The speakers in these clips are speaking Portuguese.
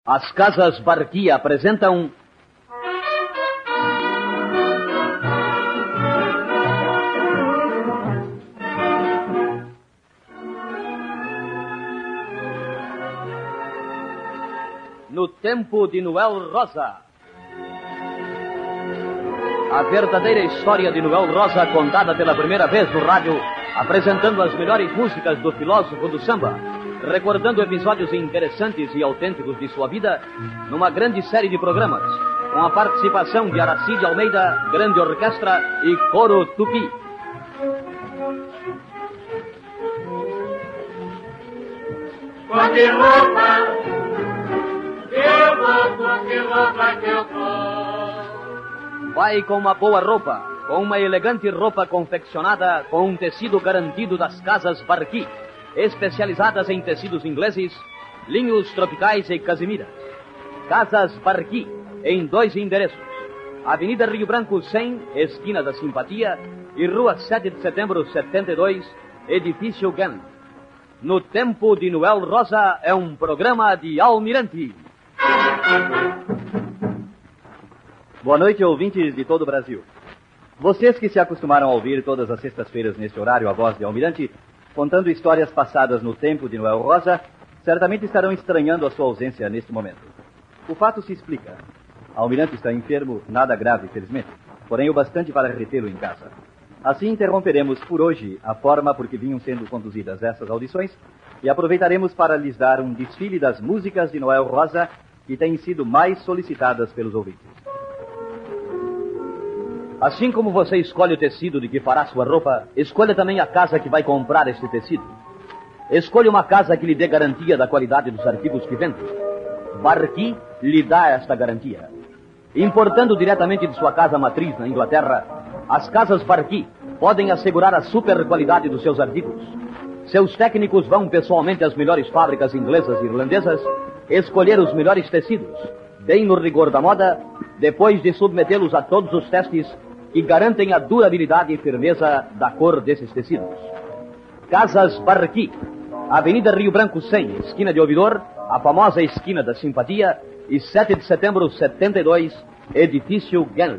As Casas Barqui apresentam... No Tempo de Noel Rosa. A verdadeira história de Noel Rosa contada pela primeira vez no rádio, apresentando as melhores músicas do filósofo do samba, recordando episódios interessantes e autênticos de sua vida, numa grande série de programas, com a participação de Aracide Almeida, grande orquestra e coro tupi. Com que roupa eu vou, com que roupa que eu vou? Vai com uma boa roupa, com uma elegante roupa confeccionada com um tecido garantido das Casas Barqui, especializadas em tecidos ingleses, linhos tropicais e casimiras. Casas Barqui, em 2 endereços: Avenida Rio Branco 100, esquina da Simpatia, e Rua 7 de Setembro 72, edifício Gann. No Tempo de Noel Rosa é um programa de Almirante. Boa noite, ouvintes de todo o Brasil. Vocês que se acostumaram a ouvir todas as sextas-feiras neste horário a voz de Almirante, contando histórias passadas no Tempo de Noel Rosa, certamente estarão estranhando a sua ausência neste momento. O fato se explica. Almirante está enfermo, nada grave, felizmente, porém o bastante para retê-lo em casa. Assim interromperemos por hoje a forma por que vinham sendo conduzidas essas audições e aproveitaremos para lhes dar um desfile das músicas de Noel Rosa que têm sido mais solicitadas pelos ouvintes. Assim como você escolhe o tecido de que fará sua roupa, escolha também a casa que vai comprar este tecido. Escolha uma casa que lhe dê garantia da qualidade dos artigos que vende. Barqui lhe dá esta garantia. Importando diretamente de sua casa matriz na Inglaterra, as Casas Barqui podem assegurar a super qualidade dos seus artigos. Seus técnicos vão pessoalmente às melhores fábricas inglesas e irlandesas escolher os melhores tecidos, bem no rigor da moda, depois de submetê-los a todos os testes que garantem a durabilidade e firmeza da cor desses tecidos. Casas Barqui, Avenida Rio Branco 100, esquina de Ouvidor, a famosa esquina da Simpatia, e 7 de Setembro 72, edifício Gann.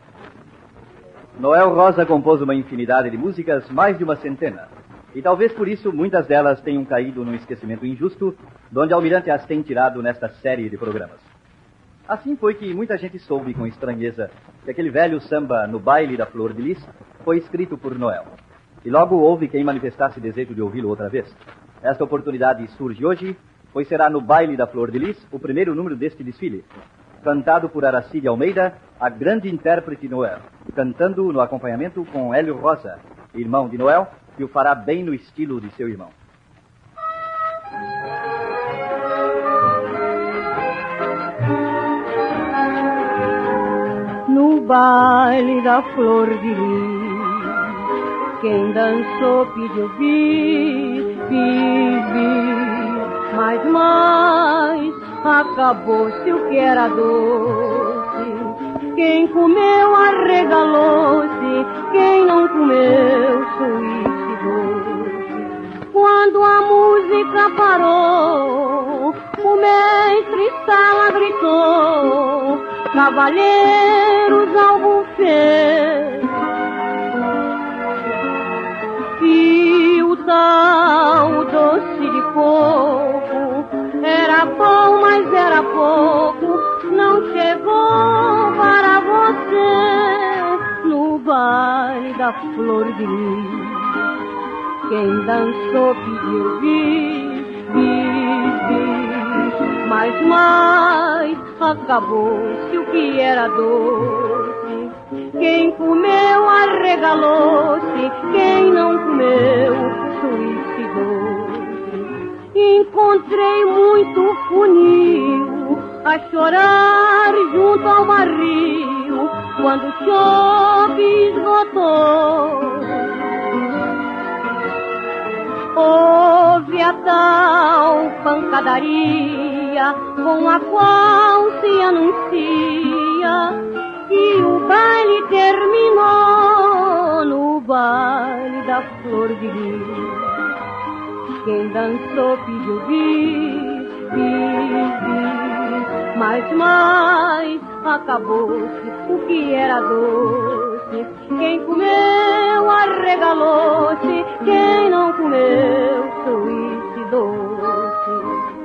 Noel Rosa compôs uma infinidade de músicas, mais de uma centena, e talvez por isso muitas delas tenham caído num esquecimento injusto, donde Almirante as tem tirado nesta série de programas. Assim foi que muita gente soube com estranheza que aquele velho samba No Baile da Flor de Lis foi escrito por Noel. E logo houve quem manifestasse desejo de ouvi-lo outra vez. Esta oportunidade surge hoje, pois será No Baile da Flor de Lis o primeiro número deste desfile, cantado por Aracide Almeida, a grande intérprete Noel, cantando no acompanhamento com Hélio Rosa, irmão de Noel, que o fará bem no estilo de seu irmão. No baile da flor de lis, quem dançou pediu bis, mas acabou-se o que era doce. Quem comeu arregalou-se, quem não comeu suicidou-se. Quando a música parou, o mestre Sala gritou: cavalheiros ao buffet. E o tal doce de coco era bom, mas era pouco, não chegou para você. No baile da flor de lis, quem dançou pediu bis, mas acabou-se o que era doce. Quem comeu arregalou-se, quem não comeu suicidou-se. Encontrei muito funil a chorar junto ao barril quando o chope esgotou. Houve a tal pancadaria com a qual se anuncia que o baile terminou. No baile da flor de lis, quem dançou pediu bis. mas acabou-se o que era doce. Quem comeu arregalou-se, quem não comeu suicidou-se.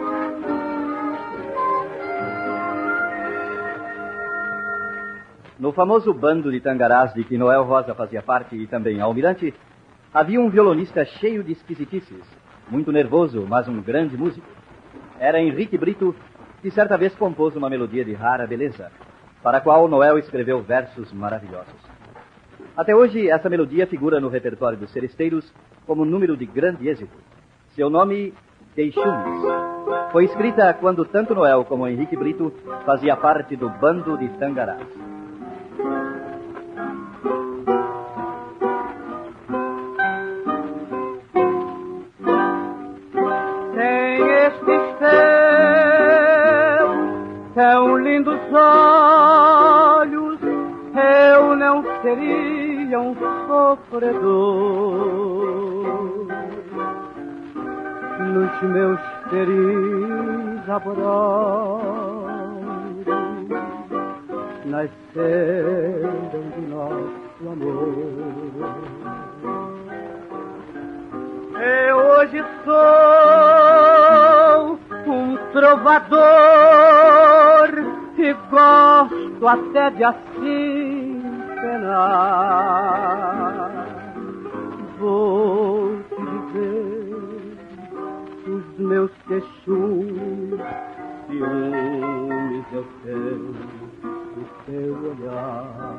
No famoso bando de tangarás de que Noel Rosa fazia parte e também Almirante, havia um violonista cheio de esquisitices, muito nervoso, mas um grande músico. Era Henrique Brito, que certa vez compôs uma melodia de rara beleza, para a qual Noel escreveu versos maravilhosos. Até hoje, essa melodia figura no repertório dos seresteiros como número de grande êxito. Seu nome, Queixumes. Foi escrita quando tanto Noel como Henrique Brito fazia parte do bando de tangarás. Tão lindos olhos, eu não seria um sofredor. Nos meus feliz abraços nasceram de nosso amor. Eu hoje sou um trovador e gosto até de assim penar. Vou te dizer os meus queixumes, ciúmes eu tenho do teu olhar.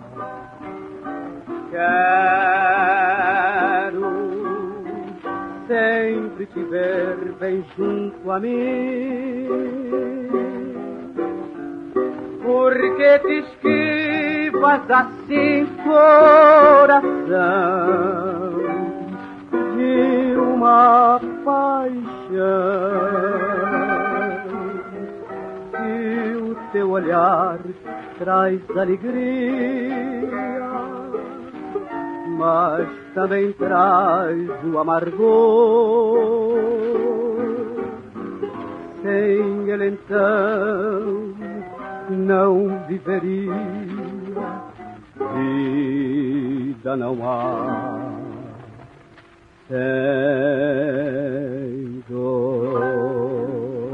Quero sempre te ver bem junto a mim, porque te esquivas assim, coração, de uma paixão. E o teu olhar traz alegria, mas também traz o amargor. Sem ele então não viveria, vida não há sem dor.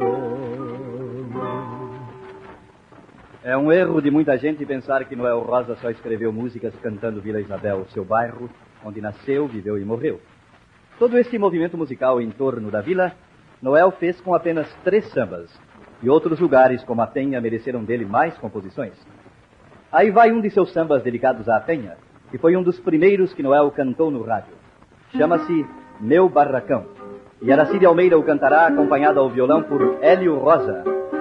É um erro de muita gente pensar que Noel Rosa só escreveu músicas cantando Vila Isabel, seu bairro, onde nasceu, viveu e morreu. Todo este movimento musical em torno da vila, Noel fez com apenas 3 sambas, e outros lugares, como a Penha, mereceram dele mais composições. Aí vai um de seus sambas dedicados à Penha, que foi um dos primeiros que Noel cantou no rádio. Chama-se Meu Barracão, e Aracide Almeida o cantará acompanhado ao violão por Hélio Rosa.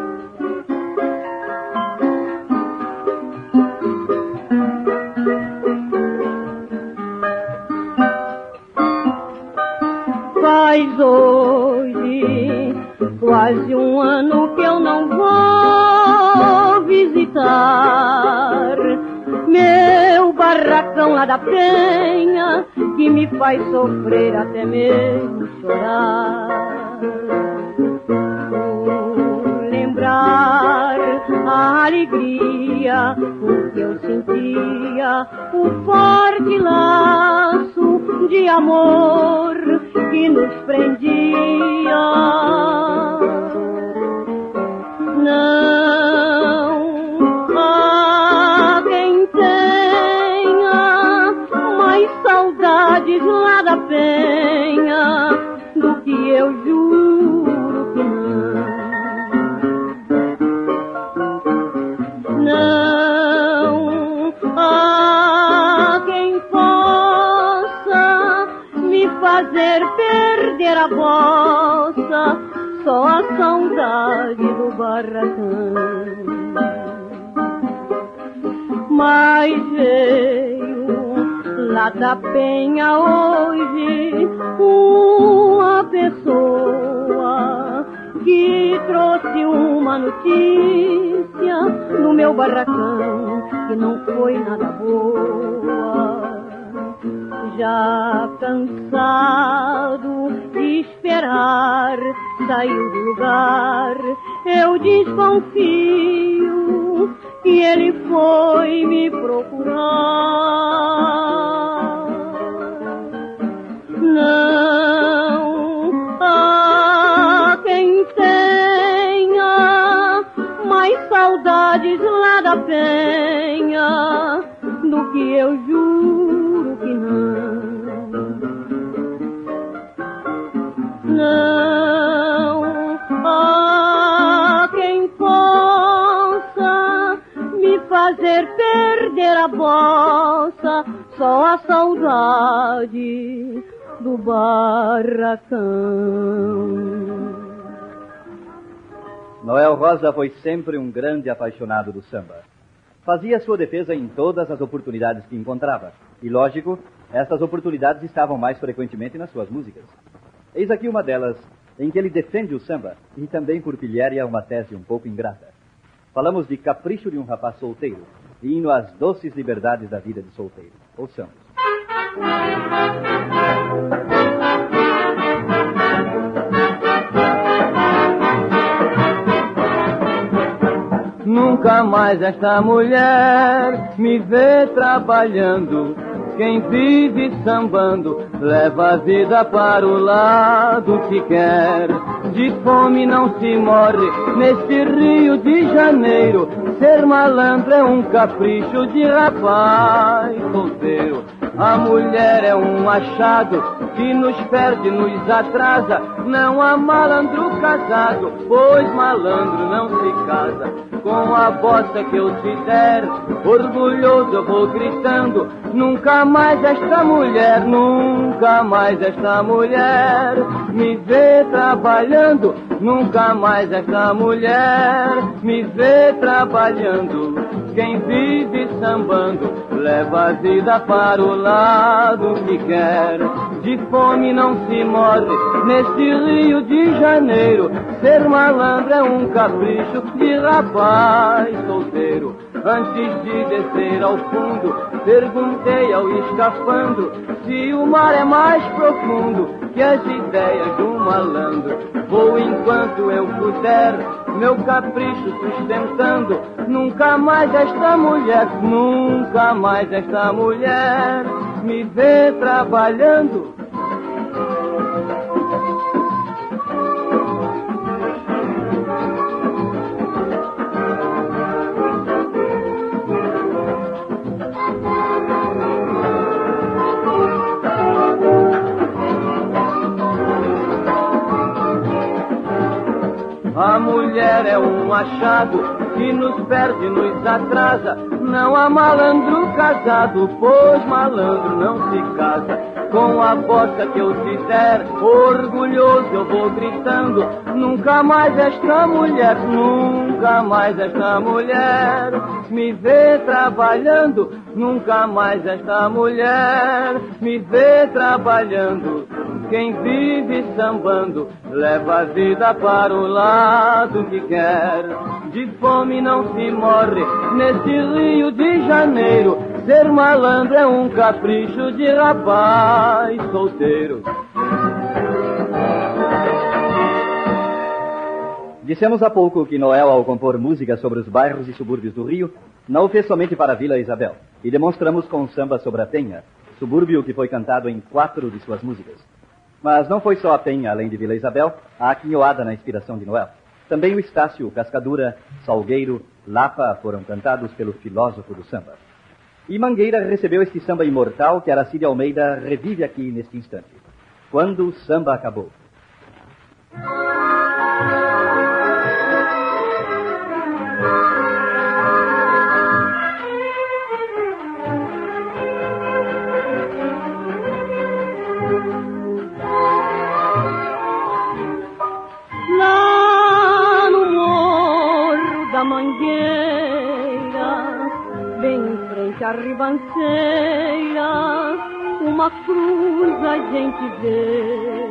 Faz hoje quase um ano que eu não vou visitar meu barracão lá da Penha, que me faz sofrer até mesmo chorar. Lembrar a alegria, o que eu sentia, o forte laço de amor que nos prendia. Não há quem tenha mais saudades lá da Penha do que eu, juro que não. Não há quem possa me fazer perder a bossa, só a saudade do barracão. Mas veio lá da Penha hoje uma pessoa que trouxe uma notícia no meu barracão que não foi nada boa. Já cansado de esperar, saiu do lugar eu desconfio que ele foi me procurar. Não há quem tenha mais saudades lá da penha do que eu juro que não. Não há quem possa me fazer perder a bossa, só a saudade do barracão. Noel Rosa foi sempre um grande apaixonado do samba. Fazia sua defesa em todas as oportunidades que encontrava. E, lógico, essas oportunidades estavam mais frequentemente nas suas músicas. Eis aqui uma delas, em que ele defende o samba, e também por pilhéria uma tese um pouco ingrata. Falamos de Capricho de um Rapaz Solteiro, e hino às doces liberdades da vida de solteiro. Ouçamos. Nunca mais esta mulher me vê trabalhando. Quem vive sambando leva a vida para o lado que quer. De fome não se morre neste Rio de Janeiro. Ser malandro é um capricho de rapaz solteiro. A mulher é um machado que nos perde, nos atrasa. Não há malandro casado, pois malandro não se casa. Com a bossa que eu te der, orgulhoso eu vou gritando. Nunca mais esta mulher, nunca mais esta mulher me vê trabalhando. Nunca mais esta mulher me vê trabalhando. Quem vive sambando leva a vida para o lado que quer. De fome não se morre neste Rio de Janeiro. Ser malandro é um capricho de rapaz solteiro. Antes de descer ao fundo, perguntei ao escafandro se o mar é mais profundo que as ideias do malandro. Vou enquanto eu puder, meu capricho sustentando. Nunca mais esta mulher, nunca mais esta mulher me vê trabalhando. A mulher é um machado que nos perde, nos atrasa. Não há malandro casado, pois malandro não se casa. Com a bossa que eu te der, orgulhoso eu vou gritando. Nunca mais esta mulher, nunca mais esta mulher me vê trabalhando. Nunca mais esta mulher me vê trabalhando. Quem vive sambando leva a vida para o lado que quer. De fome não se morre nesse Rio de Janeiro. Ser malandro é um capricho de rapaz solteiro. Dissemos há pouco que Noel, ao compor música sobre os bairros e subúrbios do Rio, não o fez somente para a Vila Isabel. E demonstramos com o samba sobre a Penha, subúrbio que foi cantado em 4 de suas músicas. Mas não foi só a Penha, além de Vila Isabel, a aquinhoada na inspiração de Noel. Também o Estácio, Cascadura, Salgueiro, Lapa foram cantados pelo filósofo do samba. E Mangueira recebeu este samba imortal que Aracide Almeida revive aqui neste instante. Quando o samba acabou. Lá no morro da Mangueira, bem em frente à ribanceira, uma cruz a gente vê.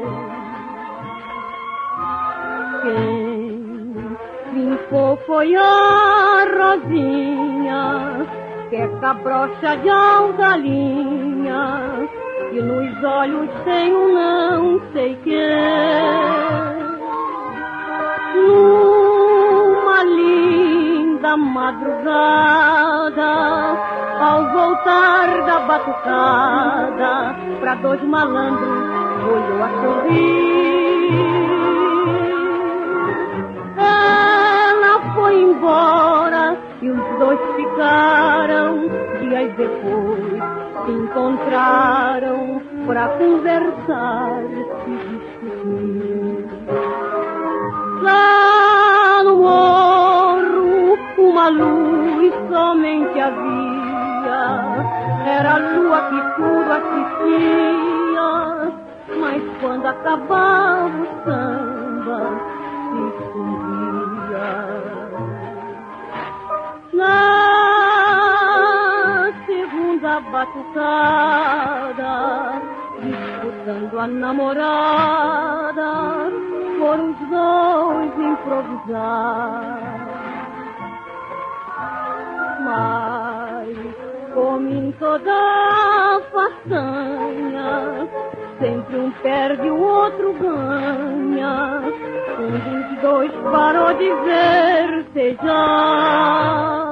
Quem limpou foi a Rosinha, que é cabrocha de alta linha, e nos olhos tem um não sei quem. Nunca mais esta mulher me vê trabalhando. Quem vive sambando leva a vida para o lado que quer. De fome não se morre neste Rio de Janeiro. Ser malandro é um capricho de rapaz solteiro. A mulher é um machado que nos perde, nos atrasa. Não há malandro casado, pois malandro não se casa. Com a bossa que eu te der, orgulhoso eu vou gritando. Nunca mais esta mulher, nunca mais esta mulher me vê trabalhando. Quem vive sambando leva a vida para o lado que quer. De fome não se morre neste Rio de Janeiro. Ser malandro é um capricho de rapaz solteiro. Dissemos há pouco que Noel, ao compor música sobre os bairros e subúrbios do Rio, não o fez somente para a Vila Isabel. E demonstramos com o samba sobre a Penha, da madrugada, ao voltar da batucada, pra 2 malandros olhou a sorrir. Ela foi embora e os 2 ficaram. Dias depois se encontraram pra conversar e discutir. Lá no morro uma luz somente havia, era a lua que tudo assistia, mas quando acabava o samba se escondia. Na segunda batucada, disputando a namorada, foram os 2 improvisar. Mas, como em toda façanha, sempre um perde, o outro ganha. Um dos 2 parou de versejar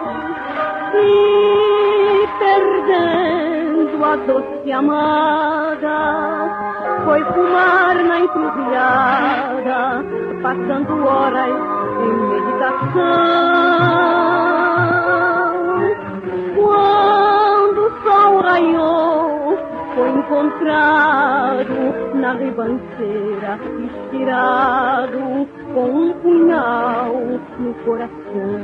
e, perdendo a doce amada, foi fumar na encruzilhada, passando horas em meditação. Quando o sol raiou, foi encontrado na ribanceira, estirado, com um punhal no coração.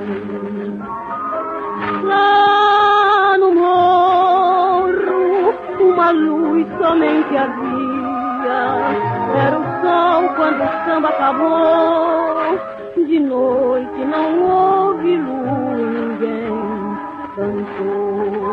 Lá no morro, uma luz somente havia, era o sol quando o samba acabou. De noite não houve luz, ninguém cantou.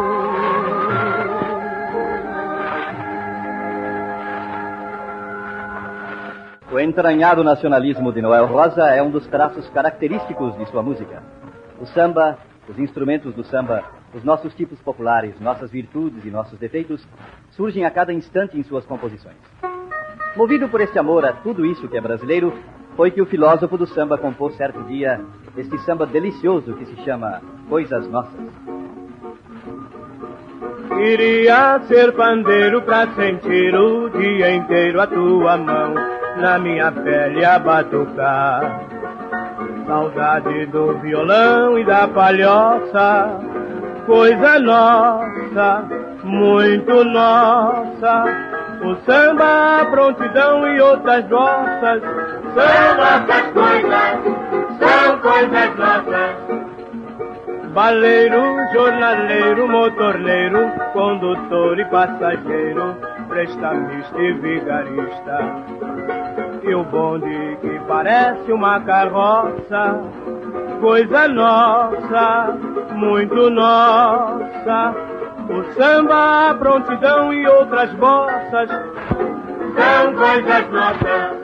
O entranhado nacionalismo de Noel Rosa é um dos traços característicos de sua música. O samba, os instrumentos do samba, os nossos tipos populares, nossas virtudes e nossos defeitos surgem a cada instante em suas composições. Movido por este amor a tudo isso que é brasileiro, foi que o filósofo do samba compôs certo dia este samba delicioso que se chama Coisas Nossas. Queria ser pandeiro pra sentir o dia inteiro a tua mão na minha pele a batucar. Saudade do violão e da palhoça, coisa nossa, muito nossa. O samba, a prontidão e outras nossas São nossas coisas, são coisas nossas. Baleiro, jornaleiro, motorneiro, condutor e passageiro, prestamista e vigarista. E o bonde que parece uma carroça, coisa nossa, muito nossa. O samba, a prontidão e outras bossas São coisas nossas.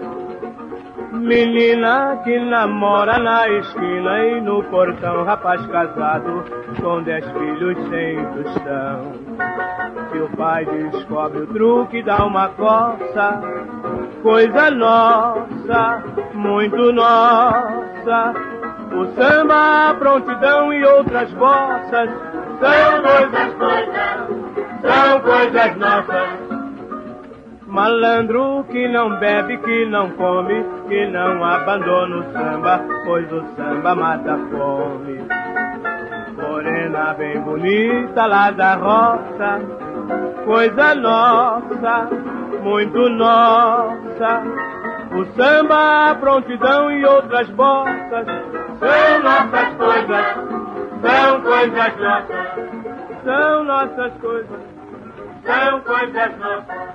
Menina que namora na esquina e no portão, rapaz casado com 10 filhos sem tostão. Se o pai descobre o truque, dá uma coça, coisa nossa, muito nossa. O samba, a prontidão e outras bossas São nossas coisas, são coisas nossas. Malandro que não bebe, que não come, que não abandona o samba, pois o samba mata a fome. Morena bem bonita lá da roça, coisa nossa, muito nossa. O samba, a prontidão e outras bossas São nossas coisas, são coisas nossas. são nossas coisas. São coisas nossas.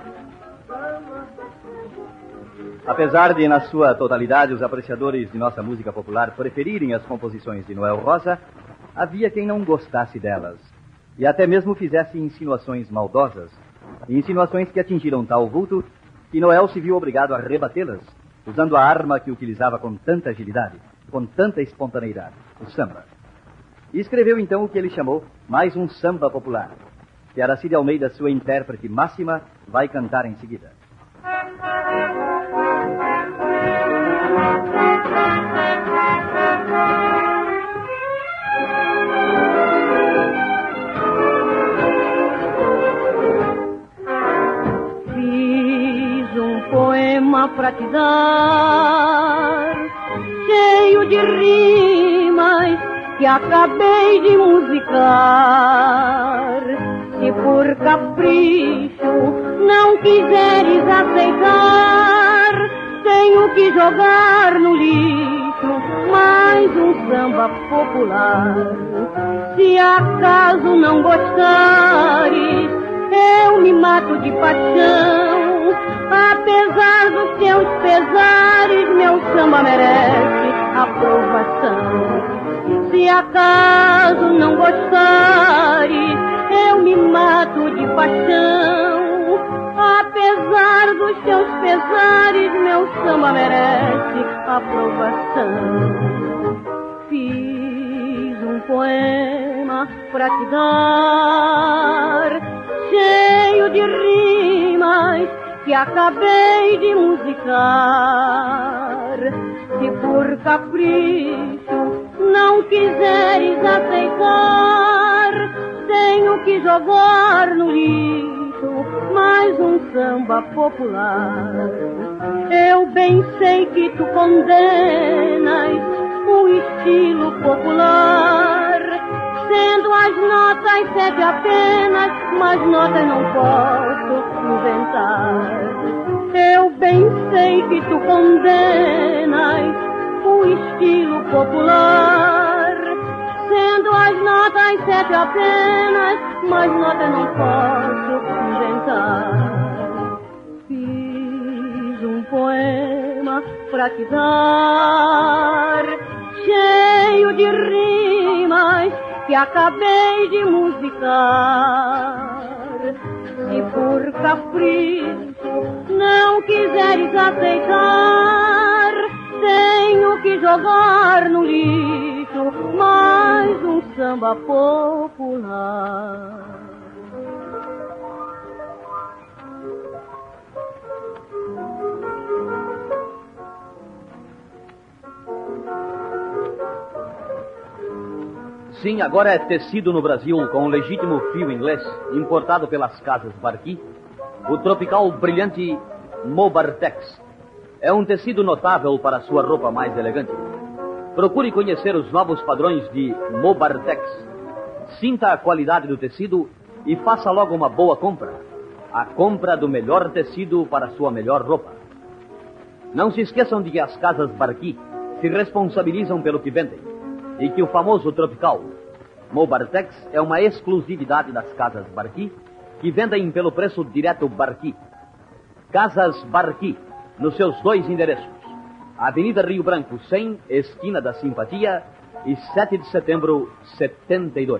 Apesar de, na sua totalidade, os apreciadores de nossa música popular preferirem as composições de Noel Rosa, havia quem não gostasse delas, e até mesmo fizesse insinuações maldosas, insinuações que atingiram tal vulto que Noel se viu obrigado a rebatê-las, usando a arma que utilizava com tanta agilidade, com tanta espontaneidade, o samba. E escreveu então o que ele chamou mais um samba popular, que Aracide Almeida, sua intérprete máxima, vai cantar em seguida. pra te dar, cheio de rimas que acabei de musicar. Se por capricho não quiseres aceitar, tenho que jogar no lixo mais um samba popular. Se acaso não gostares, eu me mato de paixão. Apesar dos teus pesares, meu samba merece aprovação. Se acaso não gostares, eu me mato de paixão. Apesar dos teus pesares, meu samba merece aprovação. Fiz um poema pra te dar, cheio de rimas que acabei de musicar. Se por capricho não quiseres aceitar, tenho que jogar no lixo mais um samba popular. Eu bem sei que tu condenas o estilo popular, sendo as notas 7 apenas, mas notas não posso inventar. Eu bem sei que tu condenas o estilo popular, sendo as notas 7 apenas, mas notas não posso inventar. Fiz um poema pra te dar, cheio de rimas que acabei de musicar. Se por capricho não quiseres aceitar, tenho que jogar no lixo mais um samba popular. Sim, agora é tecido no Brasil com o legítimo fio inglês, importado pelas casas Barqui, o tropical brilhante Mobartex. É um tecido notável para sua roupa mais elegante. Procure conhecer os novos padrões de Mobartex. Sinta a qualidade do tecido e faça logo uma boa compra. A compra do melhor tecido para sua melhor roupa. Não se esqueçam de que as casas Barqui se responsabilizam pelo que vendem e que o famoso tropical Mobartex é uma exclusividade das casas Barqui, que vendem pelo preço direto Barqui. Casas Barqui, nos seus 2 endereços: Avenida Rio Branco 100, esquina da Simpatia, e 7 de setembro, 72.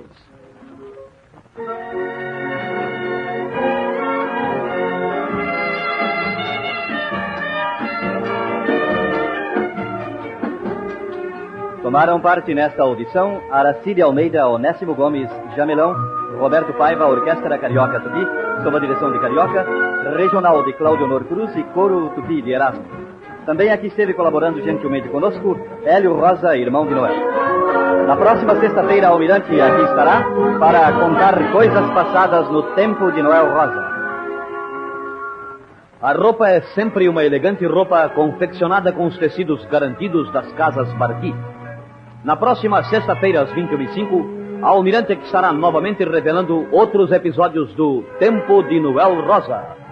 Tomaram parte nesta audição Aracide Almeida, Onésimo Gomes, Jamelão, Roberto Paiva, Orquestra Carioca Tupi, sob a direção de Carioca, Regional de Cláudio Honor Cruz e Coro Tupi de Erasmo. Também aqui esteve colaborando gentilmente conosco Hélio Rosa, irmão de Noel. Na próxima sexta-feira, Almirante aqui estará para contar coisas passadas no tempo de Noel Rosa. A roupa é sempre uma elegante roupa confeccionada com os tecidos garantidos das casas Barqui. Na próxima sexta-feira, às 21h05, a Almirante estará novamente revelando outros episódios do Tempo de Noel Rosa.